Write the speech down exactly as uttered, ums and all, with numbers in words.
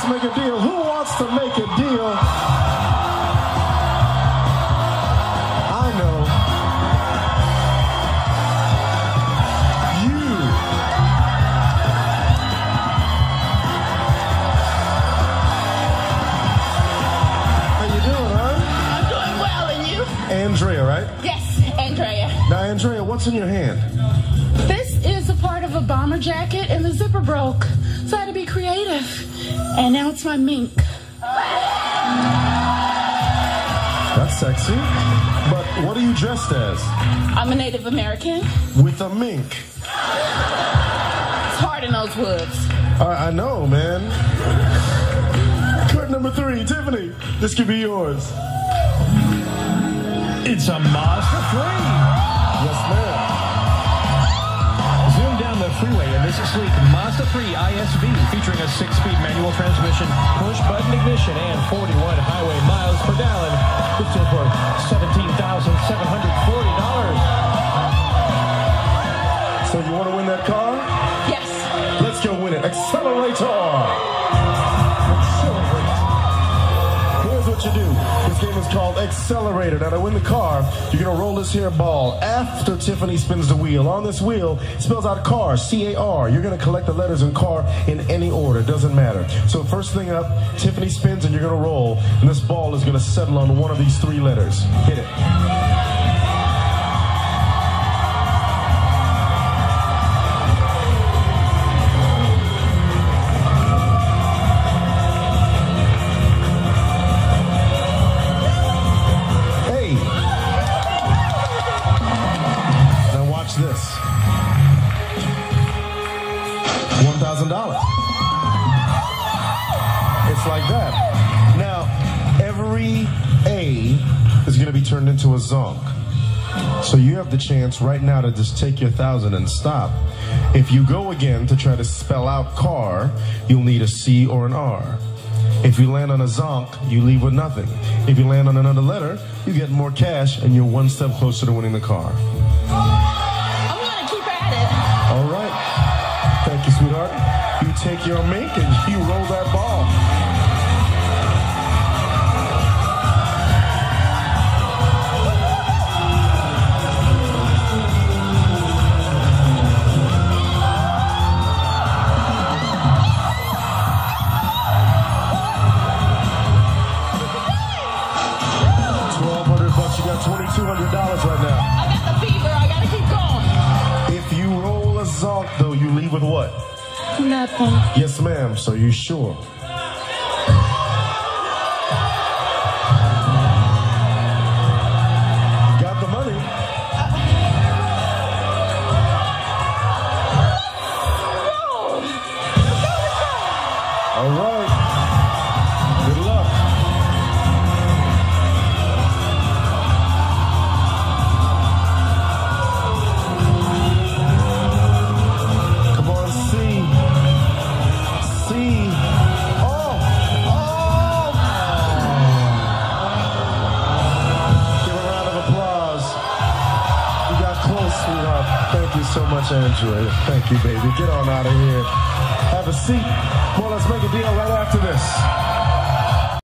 Let's Make a Deal. Who wants to make a deal? I know. You. How you doing, huh? I'm doing well, and you? Andrea, right? Yes, Andrea. Now, Andrea, what's in your hand? This is a part of a bomber jacket, and the zipper broke, so I had to be creative. And now it's my mink. That's sexy. But what are you dressed as? I'm a Native American. With a mink. It's hard in those woods. I, I know, man. Card number three, Tiffany. This could be yours. It's a Mazda three. Yes, ma'am. Zoom down the freeway in this sleek Mazda three I S V featuring a six-speed manual transmission, push-button ignition, and forty-one highway miles per gallon. This is worth seventeen thousand seven hundred forty dollars. So you want to win that car? Yes. Let's go win it. Accelerator. Here's what you do. This game is called Accelerator. Now to win the car, you're going to roll this here ball after Tiffany spins the wheel. On this wheel, it spells out car, C A R. You're going to collect the letters in car in any order. It doesn't matter. So first thing up, Tiffany spins and you're going to roll. And this ball is going to settle on one of these three letters. Hit it. This one thousand dollars. It's like that. Now, every A is going to be turned into a zonk. So you have the chance right now to just take your thousand and stop. If you go again to try to spell out car, you'll need a C or an R. If you land on a zonk, you leave with nothing. If you land on another letter, you get more cash and you're one step closer to winning the car. All right. Thank you, sweetheart. You take your mink and you roll that ball. twelve hundred bucks. You got twenty-two hundred dollars right now. I got the fever. I got to keep going. If you roll a zonk, though, you leave with what? Nothing. Yes, ma'am. So you sure? Got the money. All right. Good luck. Come on, C. C. Oh. Oh. Give a round of applause. You got close, sweetheart. Thank you so much, Andrea. Thank you, baby. Get on out of here. Have a seat. Well, let's make a deal right after this.